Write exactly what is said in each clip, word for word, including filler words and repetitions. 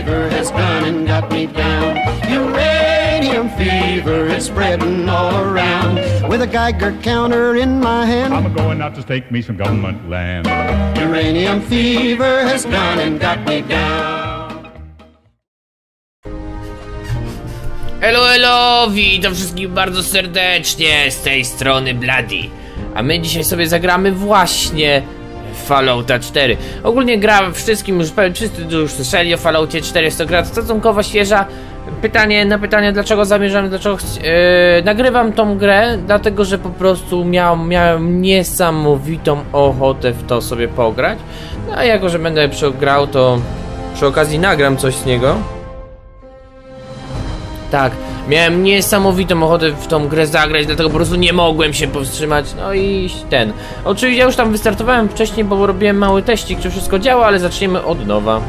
fever has gone and got me down. Uranium fever is spreading all around. With a Geiger counter in my hand, I'm going out to stake me some government land. Uranium fever has gone and got me down. Elo, elo, witam wszystkich bardzo serdecznie, z tej strony Bloody. A my dzisiaj sobie zagramy właśnie Fallouta cztery. Ogólnie gra wszystkim już, wszyscy już słyszeli o Falloutie cztery, jest to gra stosunkowo świeża. Pytanie na pytanie, dlaczego zamierzam, dlaczego yy, nagrywam tą grę, dlatego że po prostu miał, miałem niesamowitą ochotę w to sobie pograć. No a jako, że będę grał, to przy okazji nagram coś z niego. Tak, miałem niesamowitą ochotę w tą grę zagrać, dlatego po prostu nie mogłem się powstrzymać. No i ten. Oczywiście ja już tam wystartowałem wcześniej, bo robiłem mały teścik, czy wszystko działa, ale zaczniemy od nowa.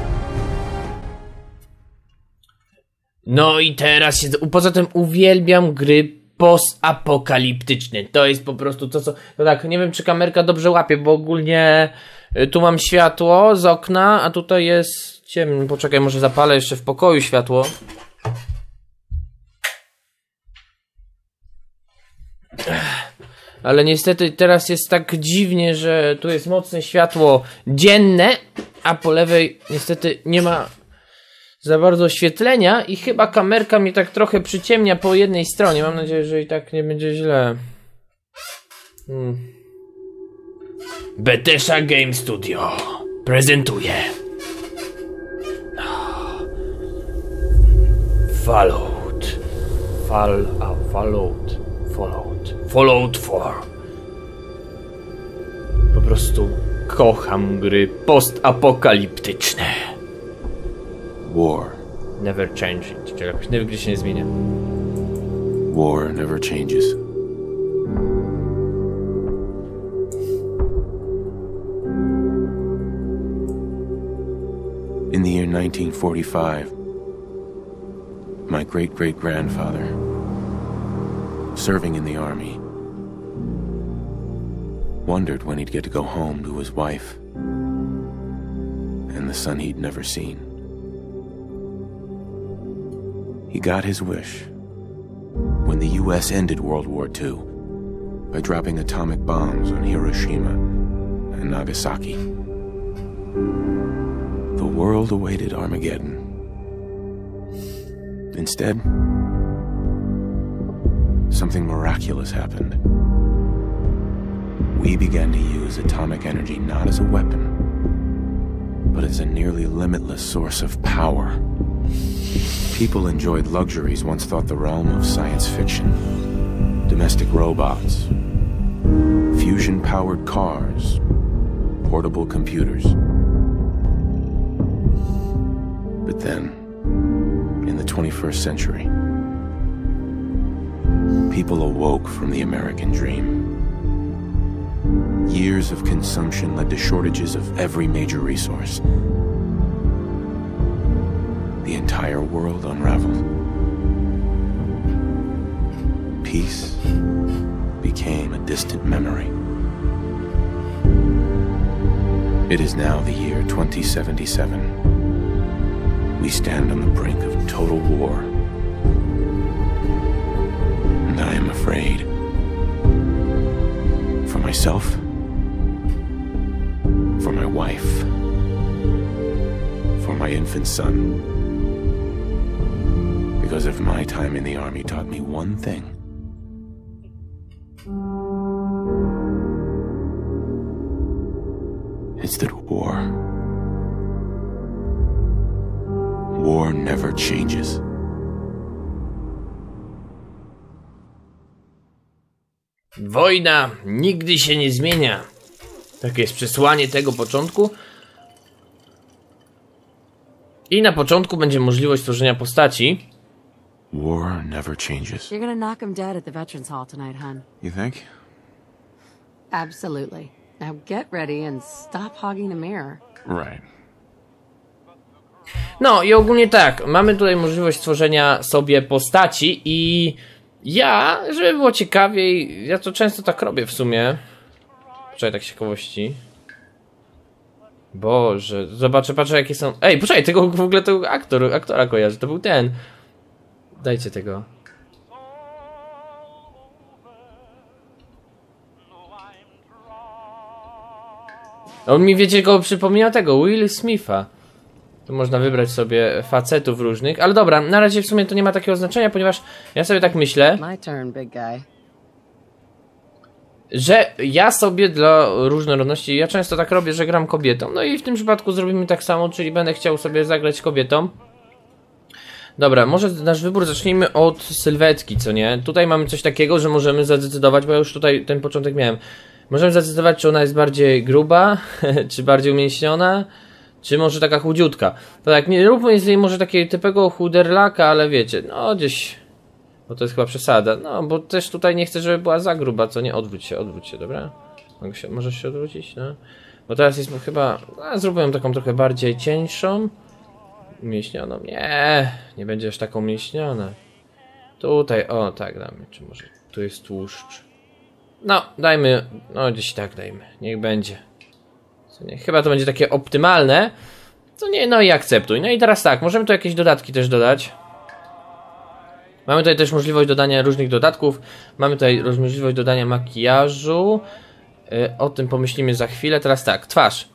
No i teraz się... Poza tym uwielbiam gry postapokaliptyczne. To jest po prostu to, co... No tak, nie wiem, czy kamerka dobrze łapie, bo ogólnie tu mam światło z okna, a tutaj jest ciemno. Poczekaj, może zapalę jeszcze w pokoju światło. Ale niestety teraz jest tak dziwnie, że tu jest mocne światło dzienne, a po lewej niestety nie ma za bardzo oświetlenia i chyba kamerka mnie tak trochę przyciemnia po jednej stronie. Mam nadzieję, że i tak nie będzie źle. Hmm. Bethesda Game Studio prezentuje Fallout. Fall, a, Fallout. Fallout. Fallout cztery. Po prostu kocham gry postapokaliptyczne. War. Never changing. Czyli jakoś nigdy się nie zmienia. War never changes. In the year nineteen forty-five, my great-great-grandfather, serving in the army, wondered when he'd get to go home to his wife and the son he'd never seen. He got his wish when the U S ended World War Two by dropping atomic bombs on Hiroshima and Nagasaki. The world awaited Armageddon. Instead, something miraculous happened. We began to use atomic energy not as a weapon, but as a nearly limitless source of power. People enjoyed luxuries once thought the realm of science fiction. Domestic robots, fusion-powered cars, portable computers. But then, in the twenty-first century, people awoke from the American dream. Years of consumption led to shortages of every major resource. The entire world unraveled. Peace became a distant memory. It is now the year twenty seventy-seven. We stand on the brink of total war. And I am afraid. For myself. For my wife. For my infant son. Because if my time in the army taught me one thing, it's that war, war never changes. Wojna nigdy się nie zmienia. Takie jest przesłanie tego początku. I na początku będzie możliwość stworzenia postaci. War never changes. You're gonna knock him dead at the Veterans Hall tonight, hun. You think? Absolutely. Now get ready and stop hogging the mirror. Right. No i ogólnie tak, mamy tutaj możliwość stworzenia sobie postaci i ja, żeby było ciekawiej, ja to często tak robię w sumie. Wczoraj tak z ciekawości. Boże, zobaczę, patrzę jakie są... Ej, poczekaj, tego w ogóle tego aktor, aktora kojarzę, to był ten. Dajcie tego. On mi, wiecie, go przypomina tego, Will Smitha. Tu można wybrać sobie facetów różnych, ale dobra, na razie w sumie to nie ma takiego znaczenia, ponieważ ja sobie tak myślę, My turn, big guy. że ja sobie dla różnorodności, ja często tak robię, że gram kobietą, no i w tym przypadku zrobimy tak samo, czyli będę chciał sobie zagrać kobietą. Dobra, może nasz wybór zacznijmy od sylwetki, co nie? Tutaj mamy coś takiego, że możemy zadecydować, bo ja już tutaj ten początek miałem. Możemy zadecydować, czy ona jest bardziej gruba, czy bardziej umięśniona, czy może taka chudziutka. To tak, nie róbmy z niej może takiego typowego chuderlaka, ale wiecie, no gdzieś... Bo to jest chyba przesada. No, bo też tutaj nie chcę, żeby była za gruba, co nie? Odwróć się, odwróć się, dobra? Mogę się, możesz się odwrócić, no? Bo teraz jest chyba... No, zróbmy ją taką trochę bardziej cieńszą. Umięśnioną. Nie, nie będzie aż taką umięśniona. Tutaj, o tak damy, czy może tu jest tłuszcz. No, dajmy, no gdzieś tak dajmy, niech będzie. Co nie? Chyba to będzie takie optymalne. Co nie, no i akceptuj. No i teraz tak, możemy tu jakieś dodatki też dodać. Mamy tutaj też możliwość dodania różnych dodatków. Mamy tutaj możliwość dodania makijażu. Yy, o tym pomyślimy za chwilę. Teraz tak, twarz.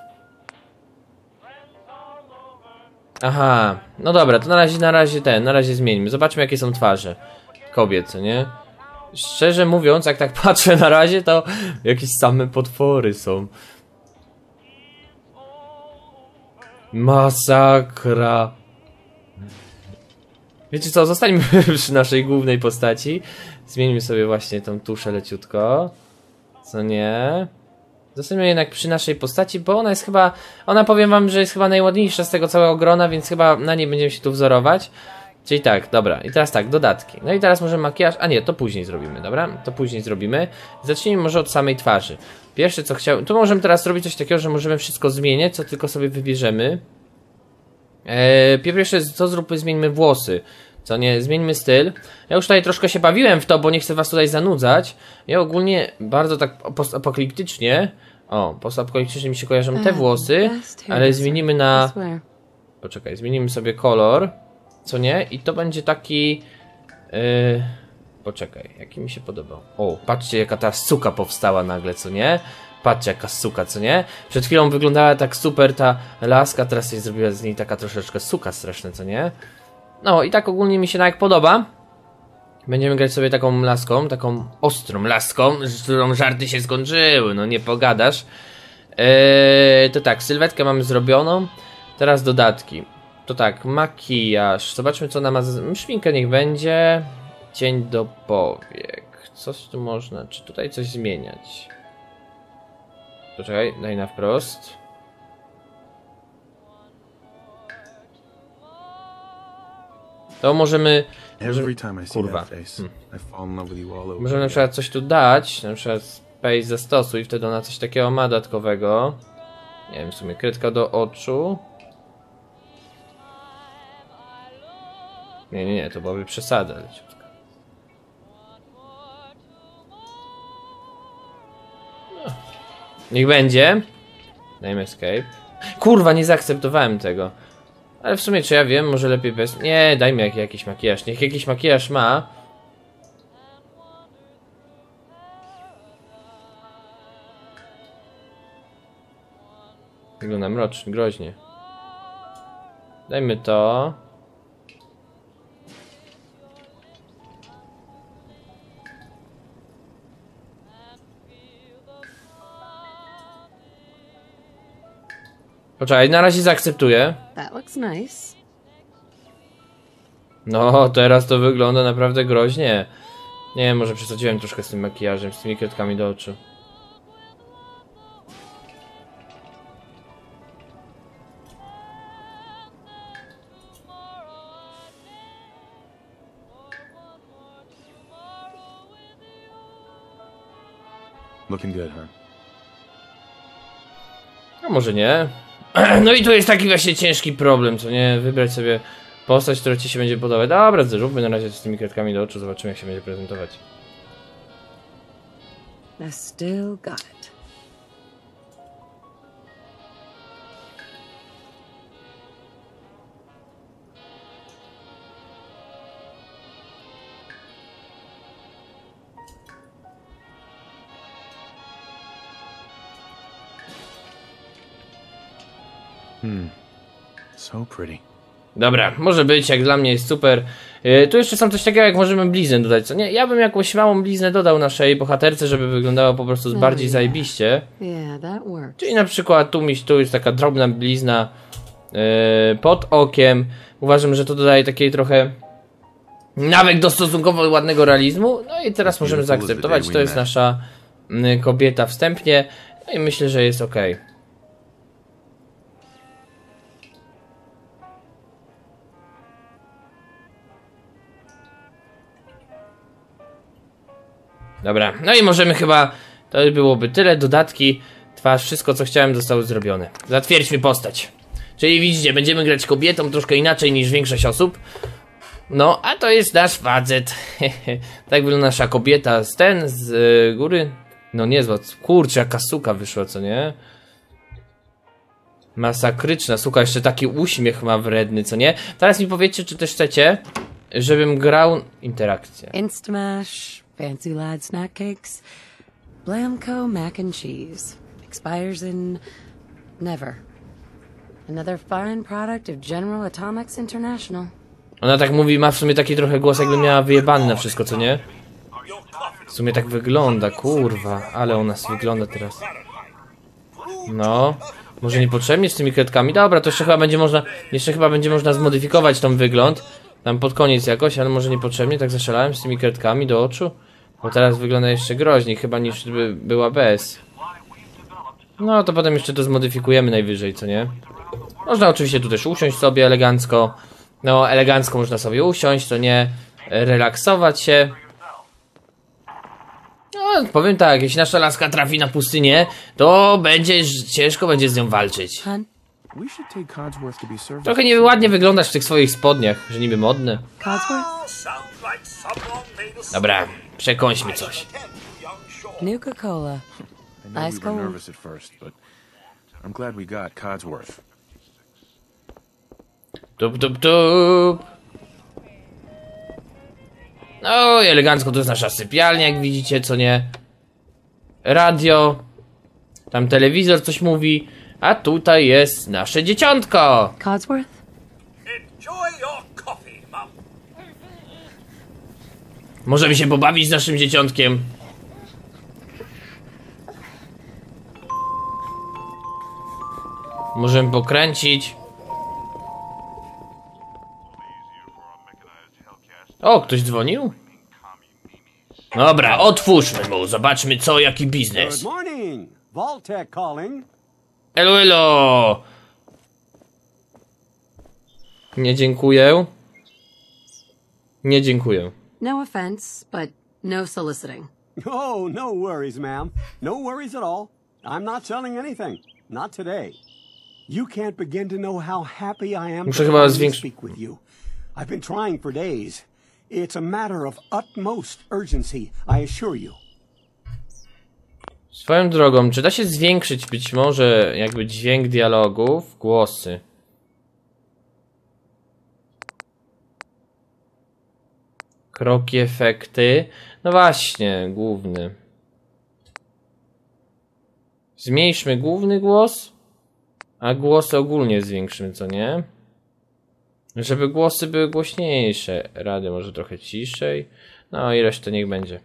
Aha, no dobra, to na razie, na razie ten, na razie zmieńmy. Zobaczmy jakie są twarze kobiet, co nie? Szczerze mówiąc, jak tak patrzę na razie, to jakieś same potwory są. Masakra. Wiecie co, zostańmy przy naszej głównej postaci. Zmieńmy sobie właśnie tą tuszę leciutko. Co nie? Zostańmy jednak przy naszej postaci, bo ona jest chyba... Ona, powiem wam, że jest chyba najładniejsza z tego całego grona, więc chyba na niej będziemy się tu wzorować. Czyli tak, dobra, i teraz tak, dodatki. No i teraz może makijaż, a nie, to później zrobimy, dobra? To później zrobimy. Zacznijmy może od samej twarzy. Pierwsze co chciałem, tu możemy teraz zrobić coś takiego, że możemy wszystko zmieniać, co tylko sobie wybierzemy. Eee, pierwsze co zróbmy, zmieńmy włosy. Co nie, zmieńmy styl. Ja już tutaj troszkę się bawiłem w to, bo nie chcę was tutaj zanudzać. Ja ogólnie bardzo tak postapokaliptycznie, o, postapokaliptycznie mi się kojarzą te włosy, ale zmienimy na... Poczekaj, zmienimy sobie kolor. Co nie? I to będzie taki... Yy... Poczekaj, jaki mi się podobał. O, patrzcie jaka ta suka powstała nagle, co nie? Patrzcie jaka suka, co nie? Przed chwilą wyglądała tak super ta laska, teraz się zrobiła z niej taka troszeczkę suka straszna, co nie? No i tak ogólnie mi się tak podoba. Będziemy grać sobie taką laską, taką ostrą laską, z którą żarty się skończyły, no nie pogadasz. Yy, to tak, sylwetkę mamy zrobioną. Teraz dodatki. To tak, makijaż. Zobaczmy co ona ma za... Szminkę niech będzie. Cień do powiek. Coś tu można... Czy tutaj coś zmieniać? Poczekaj, daj na wprost. To możemy... możemy... Kurwa. Hmm. Możemy na przykład coś tu dać. Na przykład space zastosuj i wtedy ona coś takiego ma dodatkowego. Nie wiem, w sumie kredka do oczu. Nie, nie, nie, to byłaby przesada leciutka. No. Niech będzie. Dajmy escape. Kurwa, nie zaakceptowałem tego. Ale w sumie, czy ja wiem, może lepiej bez... Nie, dajmy jak, jakiś makijaż. Niech jakiś makijaż ma. Wygląda mrocznie, groźnie. Dajmy to. Poczekaj, na razie zaakceptuję. That looks nice. No, teraz to wygląda naprawdę groźnie. Nie wiem, może przesadziłem troszkę z tym makijażem, z tymi kredkami do oczu. Looking good, huh? A może nie. No i tu jest taki właśnie ciężki problem, co nie? Wybrać sobie postać, która ci się będzie podobać. Dobra, zróbmy na razie z tymi kredkami do oczu, zobaczymy jak się będzie prezentować. I still got it. Hmm. So pretty. Dobra, może być, jak dla mnie jest super. Yy, tu jeszcze są coś takiego, jak możemy bliznę dodać, co nie? Ja bym jakąś małą bliznę dodał naszej bohaterce, żeby wyglądała po prostu bardziej zajebiście. Yeah, that works. Czyli na przykład tu, mi, tu jest taka drobna blizna yy, pod okiem. Uważam, że to dodaje takiej trochę nawyk do stosunkowo ładnego realizmu. No i teraz możemy zaakceptować, to jest nasza yy, kobieta wstępnie. No i myślę, że jest ok. Dobra, no i możemy chyba, to byłoby tyle, dodatki, twarz, wszystko co chciałem zostało zrobione. Zatwierdźmy postać. Czyli widzicie, będziemy grać kobietą troszkę inaczej niż większość osób. No, a to jest nasz facet. Tak wygląda nasza kobieta z ten, z y, góry. No niezła, kurczę, jaka suka wyszła, co nie? Masakryczna suka, jeszcze taki uśmiech ma wredny, co nie? Teraz mi powiedzcie, czy też chcecie, żebym grał interakcję. Instamash, Fancy Lad Snack Cakes, Blamco Mac and Cheese. Expires in... never. Another fine product of General Atomics International. Ona tak mówi, ma w sumie taki trochę głos, jakby miała wyjebany na wszystko, co nie? W sumie tak wygląda, kurwa, ale ona wygląda teraz. No, może niepotrzebnie z tymi kredkami. Dobra, to jeszcze chyba będzie można, jeszcze chyba będzie można zmodyfikować ten wygląd. Tam pod koniec jakoś, ale może niepotrzebnie, tak zaszalałem z tymi kredkami do oczu. Bo teraz wygląda jeszcze groźniej, chyba niż by była bez. No to potem jeszcze to zmodyfikujemy najwyżej, co nie? Można oczywiście tu też usiąść sobie elegancko. No, elegancko można sobie usiąść, to nie relaksować się. No, powiem tak, jeśli nasza laska trafi na pustynię, to będzie ciężko będzie z nią walczyć. Hun? We should take Codsworth to be served. Trochę nieładnie wyglądasz w tych swoich spodniach, że niby modne. Codsworth? Dobra, przekąśmy coś. Nuka-Cola. I know Ice we were cold. nervous at first, but I'm glad we got Codsworth. Tup, tup, tup. No i elegancko, to jest nasza sypialnia, jak widzicie, co nie? Radio. Tam telewizor coś mówi. A tutaj jest nasze dzieciątko. Codsworth? Enjoy your coffee, Mum. Możemy się pobawić z naszym dzieciątkiem. Możemy pokręcić. O, ktoś dzwonił? Dobra, otwórzmy mu, zobaczmy co, jaki biznes. Good morning. Vaultec calling. Elo, elo. Nie dziękuję. Nie dziękuję. No offense, but no soliciting. Oh, no worries, ma'am. No worries at all. I'm not selling anything. Not today. You can't begin to know how happy I am Muszę to chyba finally zwiększyć- speak with you. I've been trying for days. It's a matter of utmost urgency, I assure you. Swoją drogą, czy da się zwiększyć być może jakby dźwięk dialogów, głosy? Kroki, efekty. No właśnie, główny. Zmniejszmy główny głos, a głosy ogólnie zwiększymy, co nie? Żeby głosy były głośniejsze. Rady może trochę ciszej. No i resztę niech będzie.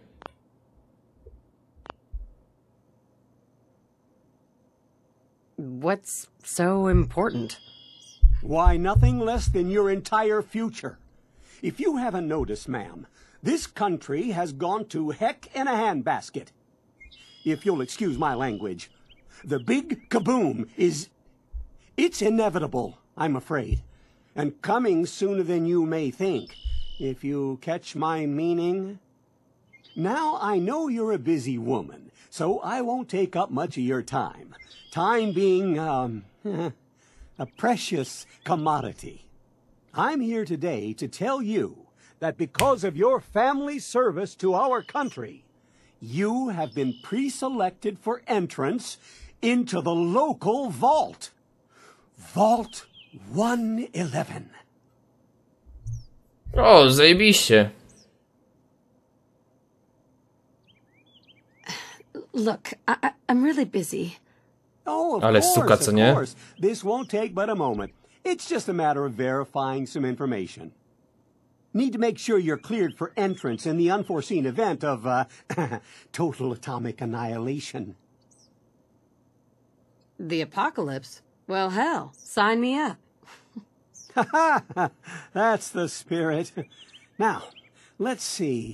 What's so important? Why, nothing less than your entire future. If you haven't noticed, ma'am, this country has gone to heck in a handbasket. If you'll excuse my language, the big kaboom is... it's inevitable, I'm afraid. And coming sooner than you may think, if you catch my meaning. Now, I know you're a busy woman, so I won't take up much of your time. Time being, um, a precious commodity. I'm here today to tell you that because of your family service to our country, you have been pre-selected for entrance into the local vault. Vault one eleven. O, zajebiście. Look, I- I- I'm really busy. Oh, of Ale course, suka, of co nie? course. This won't take but a moment. It's just a matter of verifying some information. Need to make sure you're cleared for entrance in the unforeseen event of, uh, total atomic annihilation. The apocalypse? Well, hell, sign me up. That's the spirit. Now, let's see.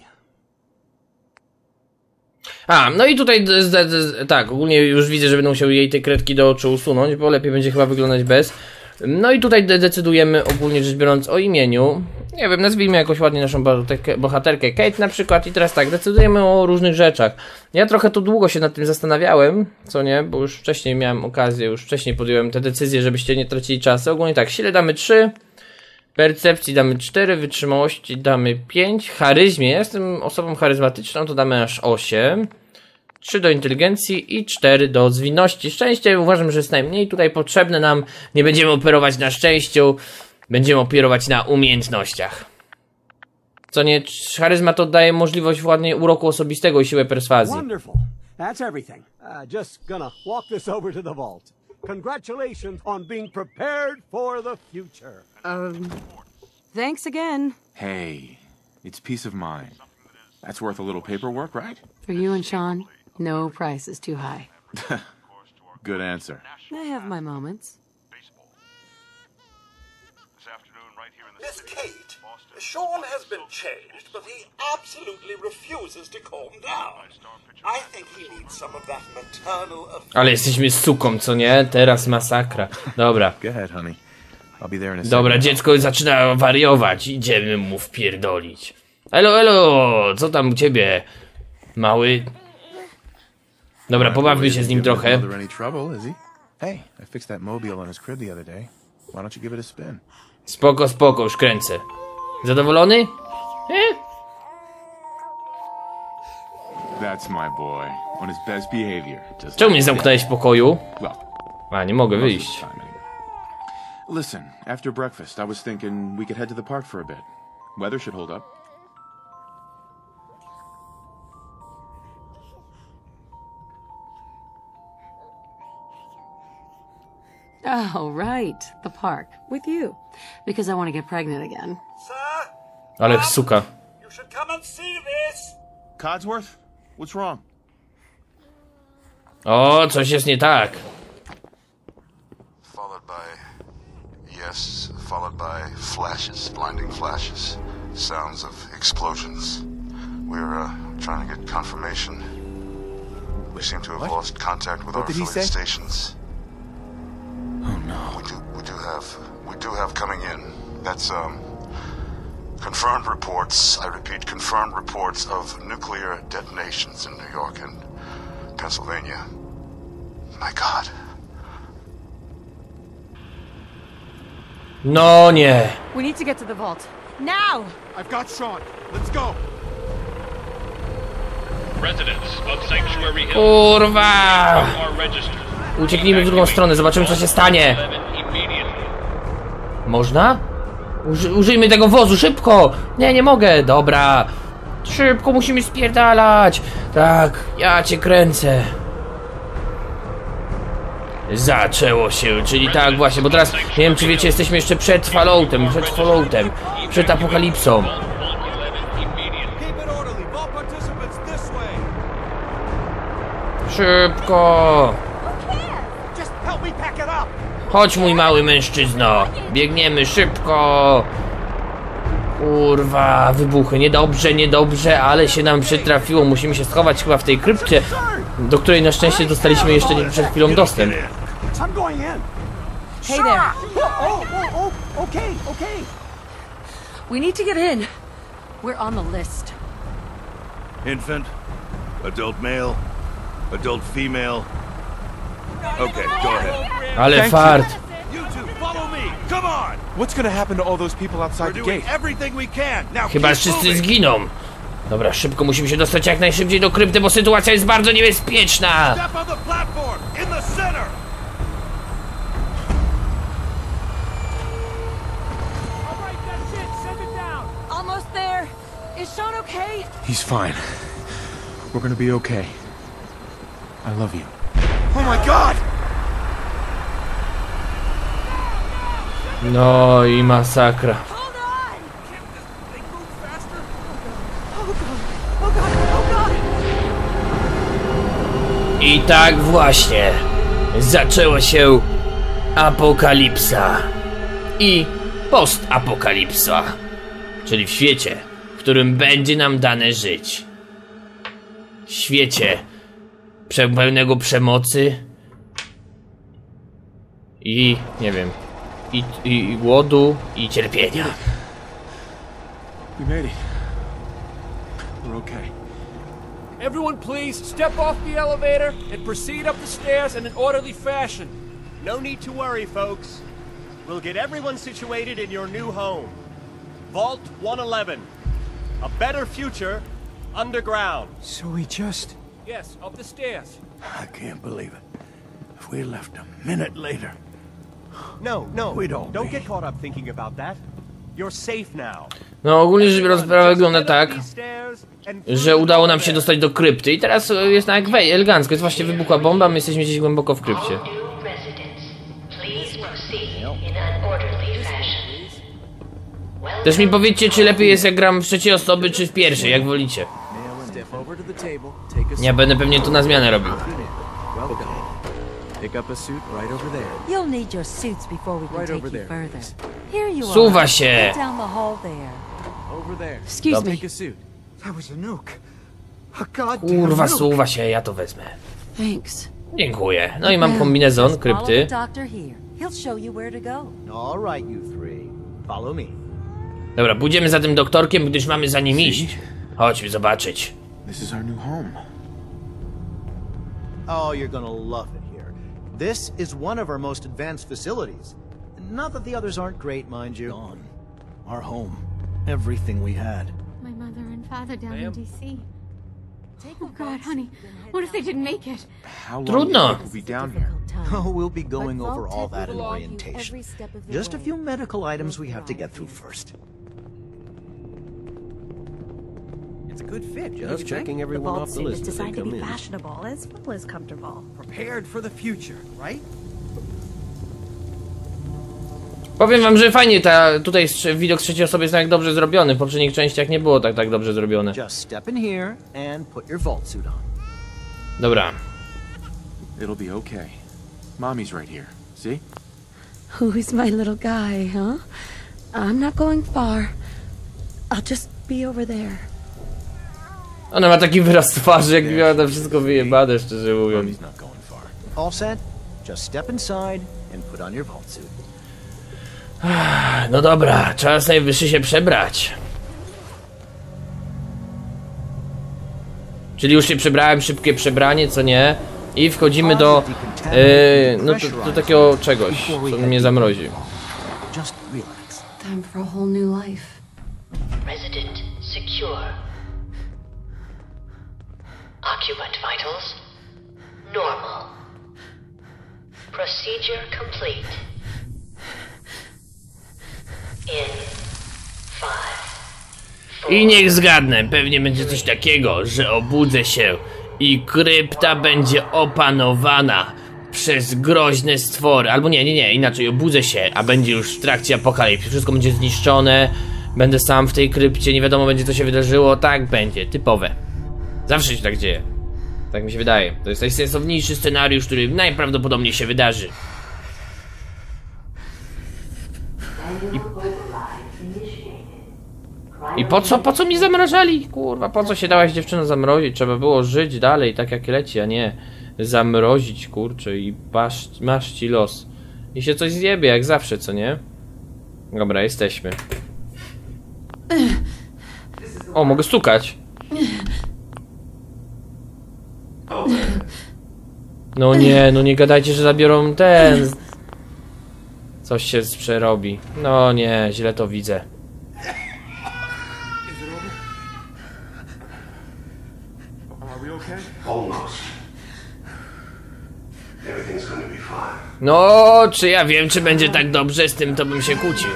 A, no i tutaj, z, z, z, tak, ogólnie już widzę, że będę musiał jej te kredki do oczu usunąć, bo lepiej będzie chyba wyglądać bez. No i tutaj de decydujemy ogólnie rzecz biorąc o imieniu. Nie wiem, nazwijmy jakoś ładnie naszą bohaterkę, bohaterkę Kate na przykład. I teraz tak, decydujemy o różnych rzeczach. Ja trochę tu długo się nad tym zastanawiałem, co nie, bo już wcześniej miałem okazję, już wcześniej podjąłem te decyzje, żebyście nie tracili czasu. Ogólnie tak, sile damy trzy, percepcji damy cztery, wytrzymałości damy pięć, charyzmie, ja jestem osobą charyzmatyczną, to damy aż osiem. trzy do inteligencji i cztery do zwinności. Szczęście uważam, że jest najmniej tutaj potrzebne nam. Nie będziemy operować na szczęściu, będziemy operować na umiejętnościach. Co nie, charyzma to daje możliwość ładnie uroku osobistego i siłę perswazji. Wonderful. That's everything. Uh, just gonna walk this over to the vault. Congratulations on being prepared for the future. Um, thanks again. Hey, it's peace of mind. That's worth a little paperwork, right? For you and Sean, no price is too high. Good answer. I have my moments. Miss Kate, Sean has been changed, but he absolutely refuses to calm down. I think he needs some of that maternal affection. Ale jesteśmy suką, co nie? Teraz masakra. Dobra. Go ahead, honey. I'll be there in a Dobra, second. dziecko zaczyna wariować. Idziemy mu wpierdolić. Elo, elo, co tam u ciebie, mały? Dobra, pobawmy się z nim trochę. Mother any trouble, is he? Hey, I fixed that mobile on his crib the other day. Why don't you give it a spin? Spoko, spoko, już kręcę. Zadowolony? Eh? That's my boy. On his best behavior. Just Czemu mnie like zamknąłeś w pokoju? Well, A, nie mogę most of wyjść. the time anyway. Listen, after breakfast, I was thinking we could head to the park for a bit. Weather should hold up. Oh, right. The park. With you. Because I want to get pregnant again. Sir, Ale suka. you should come and see this. Codsworth? What's wrong? O, coś jest nie tak. Followed by, yes, followed by flashes, blinding flashes, sounds of explosions. We're uh, trying to get confirmation. We seem to have What? lost contact with What our did he affiliate say? stations. Oh no. We do, we do have, we do have coming in. That's um, confirmed reports. I repeat, confirmed reports of nuclear detonations in New York and Pennsylvania. My God. No nie. We need to get to the vault. Now! I've got Sean. Let's go. Residents of Sanctuary Hill Kurwa! are registered. Ucieknijmy w drugą stronę, zobaczymy co się stanie. Można? Uży użyjmy tego wozu, szybko! Nie, nie mogę, dobra. Szybko, musimy spierdalać. Tak, ja cię kręcę. Zaczęło się, czyli tak właśnie, bo teraz, nie wiem czy wiecie, jesteśmy jeszcze przed Falloutem, przed Falloutem, przed apokalipsą. Szybko! Chodź mój mały mężczyzno, biegniemy szybko. Kurwa, wybuchy, niedobrze, niedobrze, ale się nam przytrafiło, musimy się schować chyba w tej krypcie, do której na szczęście dostaliśmy jeszcze nie przed chwilą dostęp. I'm going in. Hey there. Oh, oh, oh, okay, okay. We need to get in. We're on the list. Infant, adult male, adult female. Okay, go ahead. Ale fart. You two, follow me. Come on. What's gonna happen to all those people We're outside the doing gate? everything we can. Now Chyba keep wszyscy moving. zginą. Dobra, szybko musimy się dostać jak najszybciej do krypty, bo sytuacja jest bardzo niebezpieczna. Step on the platform in the center. Almost there. Is Sean okay? He's fine. We're gonna be okay. I love you. Oh my God! No i masakra. I tak właśnie zaczęła się apokalipsa i postapokalipsa, czyli w świecie, w którym będzie nam dane żyć. W świecie pełnego przemocy i nie wiem, i, i, i głodu i cierpienia. We made it. We're okay. Everyone please step off the elevator and proceed up the stairs in an orderly fashion. No need to worry, folks. We'll get everyone situated in your new home. Vault one eleven. A better future underground. So we just... Yes, up the stairs. I can't believe it. If we left a minute later... No, no, We don't don't be. get caught up thinking about that. You're safe now. No ogólnie rzecz biorąc, sprawa wygląda tak, że udało nam się dostać do krypty i teraz jest tak wej, elegancko, jest właśnie wybuchła bomba, my jesteśmy gdzieś głęboko w krypcie. Też mi powiedzcie, czy lepiej jest jak gram w trzeciej osoby, czy w pierwszej, jak wolicie. Ja będę pewnie tu na zmianę robił. Pick up a suit right over there. You'll need your suits before we can Right take over you there. further. Here you Suwa are. się. Head down the hall there. Over there. Excuse me. Take a suit. That was a nuke. A goddamn Kurwa, nuke. suwa się, ja to wezmę. Thanks. Dziękuję. No i mam kombinezon Just follow krypty. the doctor here. He'll show you where to go. All right, you three. Follow me. Dobra, pójdziemy za tym doktorkiem, gdyż mamy za nim iść. Chodźmy zobaczyć. This is our new home. Oh, you're gonna love it here. This is one of our most advanced facilities. Not that the others aren't great, mind you. Gone. Our home. Everything we had. My mother and father down in D C. Oh God, honey, what if they didn't make it? How long Trudno. do you think we'll be down here? Oh, we'll be going over all that in orientation. Just a few medical items we have to get through first. It's a good fit. Just checking everyone off the It's list as they designed to come be in. fashionable as well as comfortable. Prepared for the future, right? Powiem wam, że fajnie ta, tutaj strze- widok z trzeciej osoby jest tak dobrze zrobiony. W poprzednich częściach nie było tak tak dobrze zrobione. Just step in here and put your vault suit on. Dobra. It'll be okay. Mommy's right here. See? Who's my little guy, huh? I'm not going far. I'll just be over there. Ona ma taki wyraz twarzy, jak miała to wszystko wyjebane, szczerze mówiąc. Mommy's not going far. All set? Just step inside and put on your vault suit. No dobra, czas najwyższy się przebrać. Czyli już się przebrałem, szybkie przebranie, co nie? I wchodzimy do, yy, no do, do takiego czegoś, co mnie zamrozi. Just relax. Time for a whole new life. Resident secure. Occupant vitals normal. Procedure complete. In five. I niech zgadnę, pewnie będzie coś takiego, że obudzę się i krypta będzie opanowana przez groźne stwory. Albo nie, nie, nie, inaczej, obudzę się, a będzie już w trakcie apokalipsy. Wszystko będzie zniszczone, będę sam w tej krypcie, nie wiadomo będzie co się wydarzyło. Tak będzie, typowe. Zawsze się tak dzieje. Tak mi się wydaje. To jest najsensowniejszy scenariusz, który najprawdopodobniej się wydarzy. I... I po co, po co mi zamrażali? Kurwa, po co się dałaś dziewczyno zamrozić? Trzeba było żyć dalej, tak jak leci, a nie zamrozić, kurczę, i masz, masz ci los. I się coś zjebie, jak zawsze, co nie? Dobra, jesteśmy. O, mogę stukać. No nie, no nie gadajcie, że zabiorą ten. Coś się przerobi. No nie, źle to widzę. Almost. Everything's gonna be fine. No, czy ja wiem, czy będzie tak dobrze, z tym to bym się kłócił.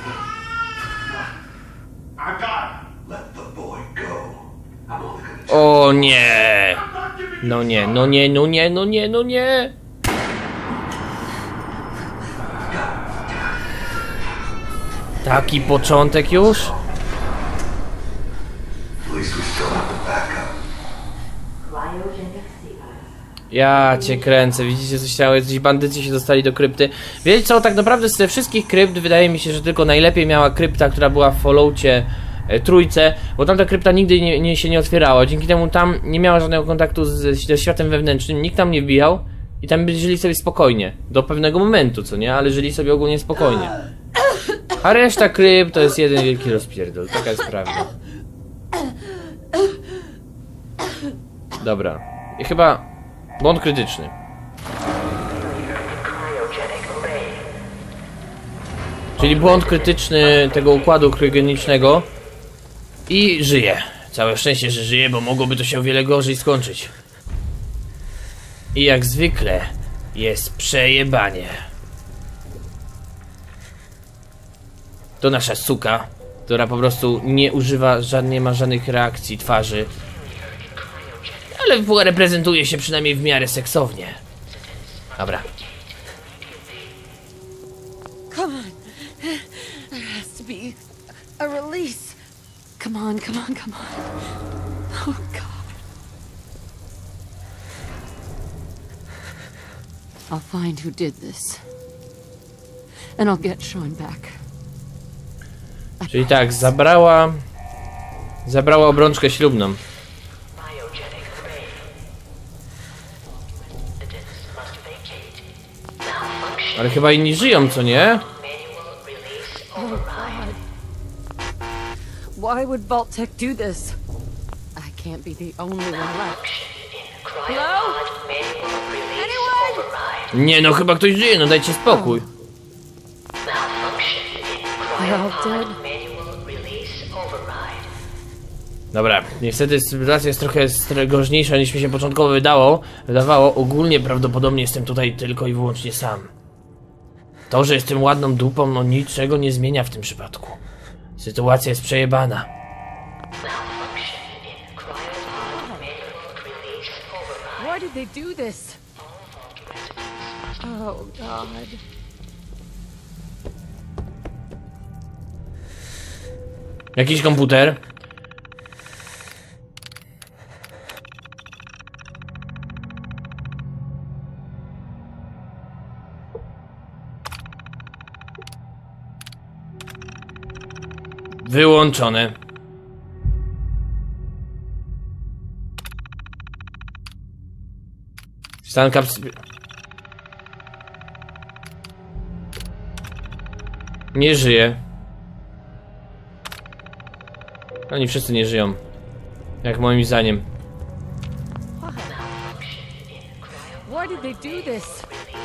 Let the boy go. I'm only gonna O nie. No nie, no nie, no nie, no nie, no nie. Taki początek już? Ja cię kręcę, widzicie co się stało? Jacyś bandyci się dostali do krypty. Wiecie co, tak naprawdę z tych wszystkich krypt wydaje mi się, że tylko najlepiej miała krypta, która była w Falloutie e, trójce, bo tamta krypta nigdy nie, nie, się nie otwierała. Dzięki temu tam nie miała żadnego kontaktu z, ze światem wewnętrznym, nikt tam nie wbijał i tam żyli sobie spokojnie. Do pewnego momentu, co nie? Ale żyli sobie ogólnie spokojnie. A reszta krypt to jest jeden wielki rozpierdol, taka jest prawda. Dobra. I chyba błąd krytyczny. Czyli błąd krytyczny tego układu kryogenicznego. I żyje. Całe szczęście, że żyje, bo mogłoby to się o wiele gorzej skończyć. I jak zwykle jest przejebanie. To nasza suka, która po prostu nie używa, żadnej, nie ma żadnych reakcji twarzy. Ale reprezentuje się przynajmniej w miarę seksownie. Dobra. Come on. There has to be a release. Come on, come on, come on. Oh God. I'll find who did this. And I'll get Sean back. Czyli tak, zabrała... Zabrała obrączkę ślubną. Ale chyba inni żyją, co nie? Oh God. Why would Vault-Tec do this? I can't be the only one left. Hello? Anyone? Nie no, chyba ktoś żyje, no dajcie spokój. They're all dead. Dobra, niestety sytuacja jest trochę groźniejsza niż mi się początkowo wydało. Wydawało, ogólnie prawdopodobnie jestem tutaj tylko i wyłącznie sam. To, że jestem ładną dupą, no niczego nie zmienia w tym przypadku. Sytuacja jest przejebana. Why did they do this? Oh God. Jakiś komputer. Wyłączone. Stan kaps... Nie żyje. Oni wszyscy nie żyją. Jak moim zdaniem. Why did they do this?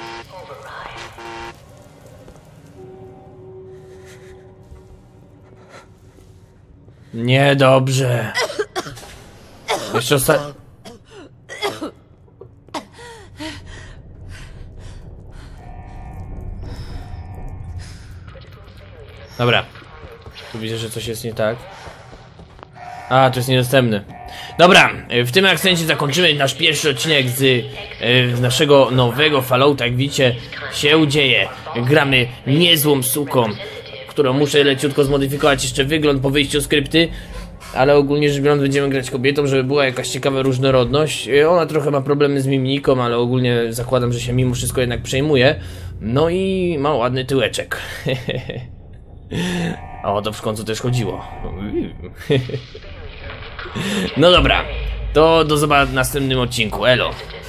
Niedobrze. Jeszcze ostatni. Dobra. Tu widzę, że coś jest nie tak. A, to jest niedostępne. Dobra, w tym akcencie zakończymy nasz pierwszy odcinek z y, naszego nowego Fallouta. Jak widzicie, się dzieje. Gramy niezłą suką, którą muszę leciutko zmodyfikować jeszcze wygląd po wyjściu z krypty. Ale ogólnie rzecz biorąc będziemy grać kobietą, żeby była jakaś ciekawa różnorodność. Ona trochę ma problemy z mimiką, ale ogólnie zakładam, że się mimo wszystko jednak przejmuje. No i ma ładny tyłeczek. A o to w końcu też chodziło. No dobra, to do zobaczenia w następnym odcinku. Elo.